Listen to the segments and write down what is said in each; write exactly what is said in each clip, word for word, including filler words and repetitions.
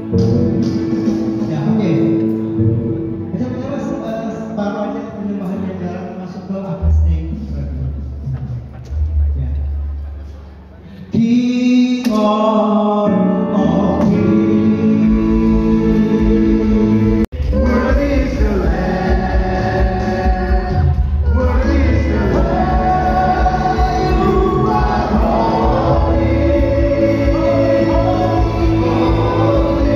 Ya, oke. Kita coba separuh aja penyembahan yang jalan masuk ke akustik. Ya. King of all kings, worthy is the Lamb, worthy is the Lamb, you are holy, holy,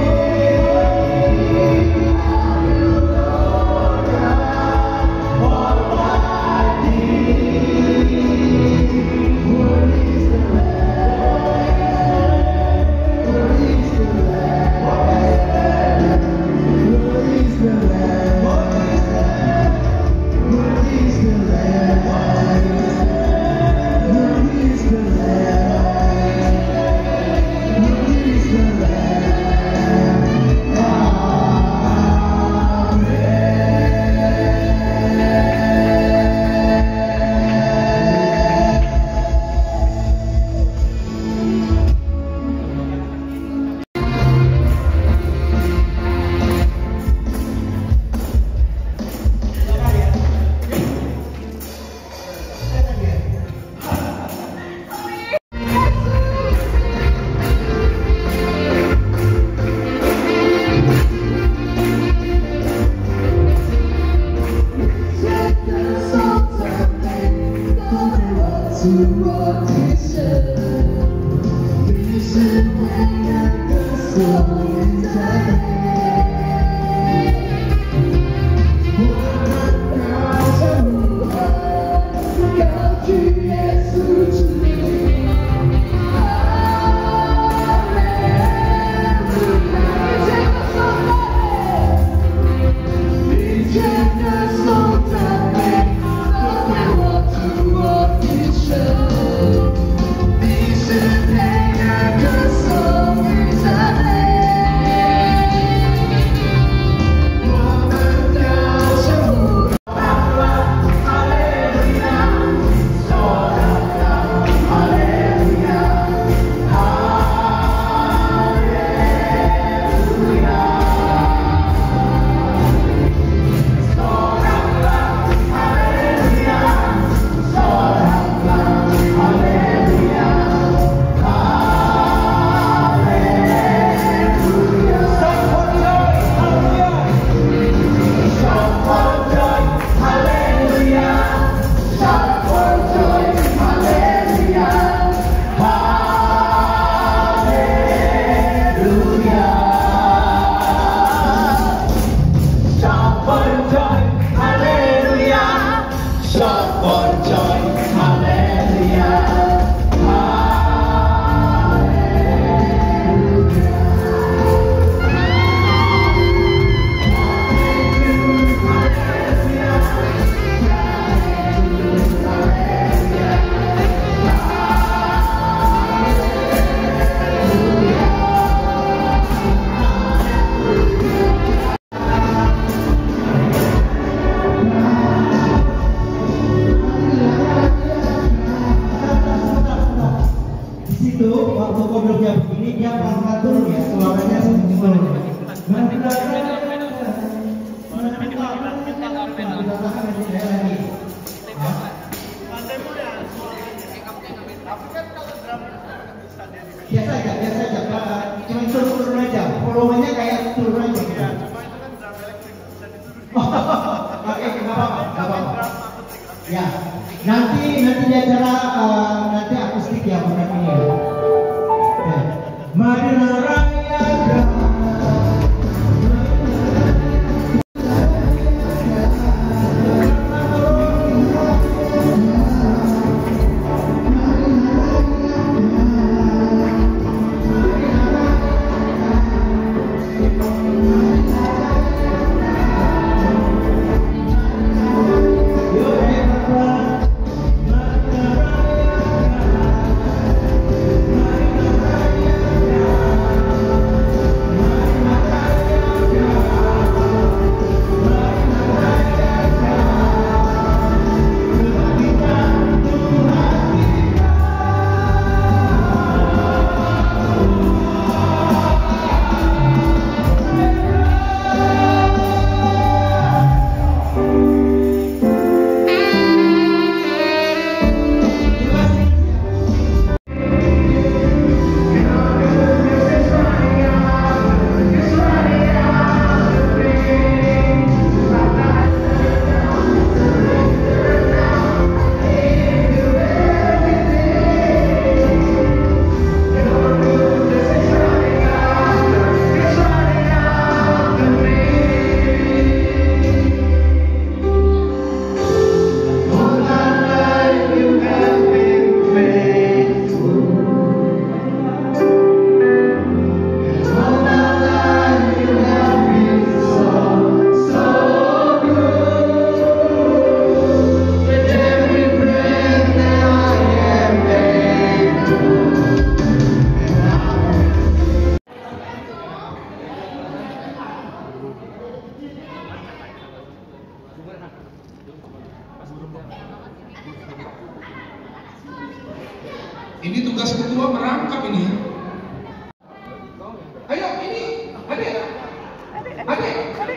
biasa aja, biasa aja, cuma turun-turun aja, volumenya kayak turun aja. Ya, cuma itu kan drum elektrik, bisa diturunin. Oke, nggak apa-apa, nggak apa-apa. Ya, nanti nanti di acara uh, nanti akustik ya bukan ini ya. Ya. Madura Raya Drama. Adik. Adik.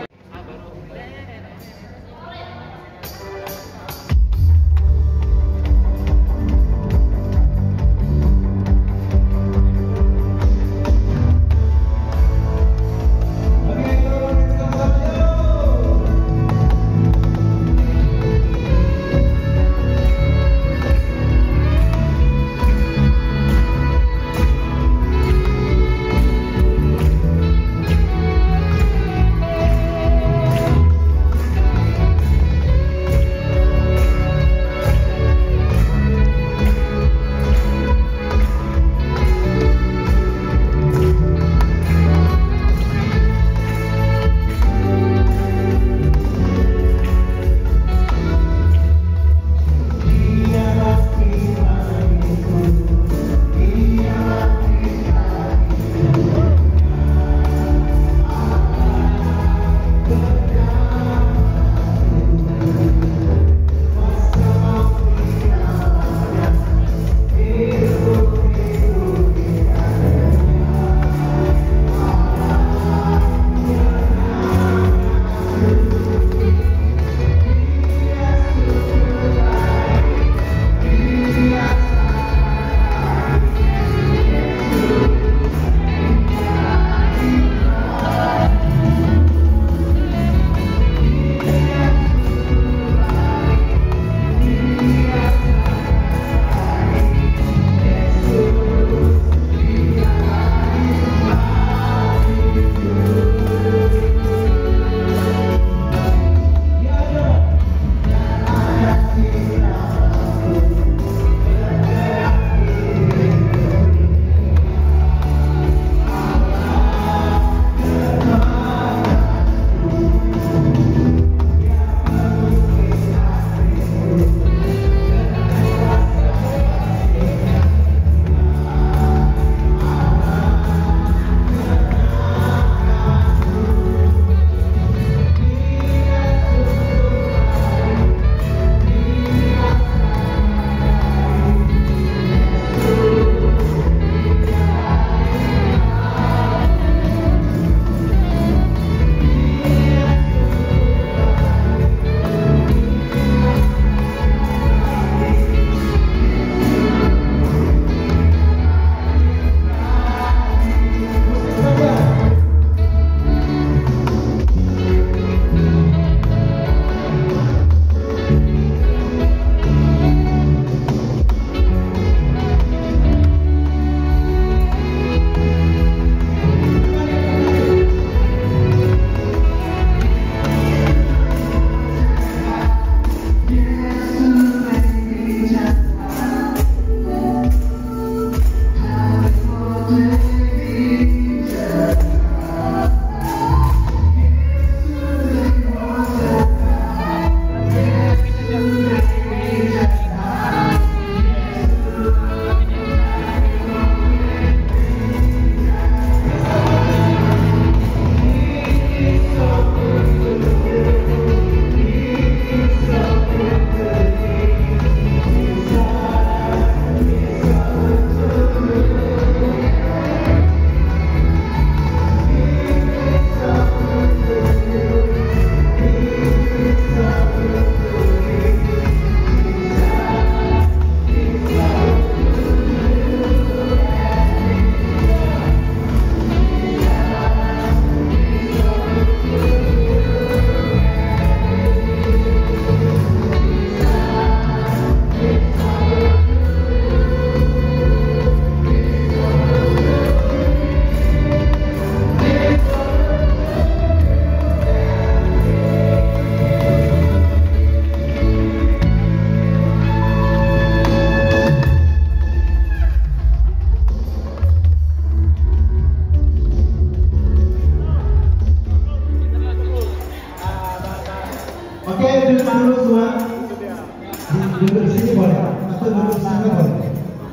duduk di sini boleh, atau duduk di sana boleh.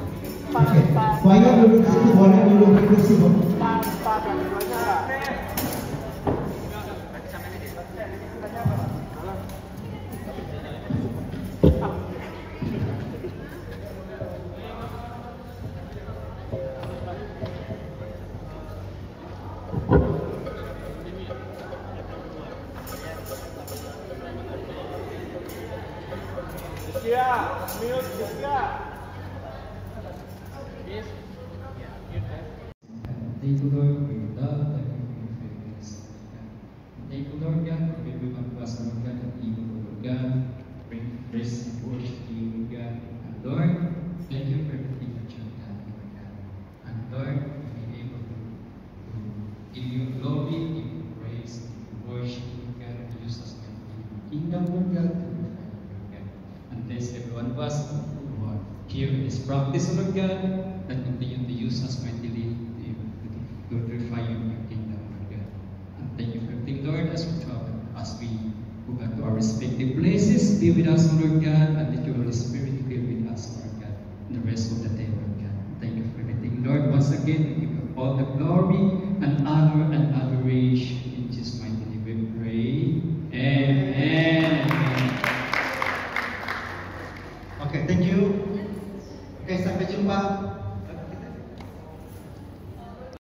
Oke, Waya duduk di sini boleh, duduk di kursi boleh. for your love, thank you for your faithfulness. Thank you, Lord God, for every one of us, Lord God, that you, Lord God, bring praise and worship to you, Lord God. And Lord, thank you for everything that you have done, Lord God. And Lord, we be able to, to give you glory, give you praise, give you worship, Lord God, and use us to in your kingdom, Lord God, to glorify you, Lord God. And bless every one of us who are here in this practice, Lord God, that continue to use us mightily to glorify you in your kingdom, Lord God. And thank you for everything, Lord, as we travel, as we go back to our respective places. Be with us, Lord God, and let your Holy Spirit be with us, Lord God, and the rest of the day, Lord God. Thank you for everything, Lord. Once again, we give you all the glory,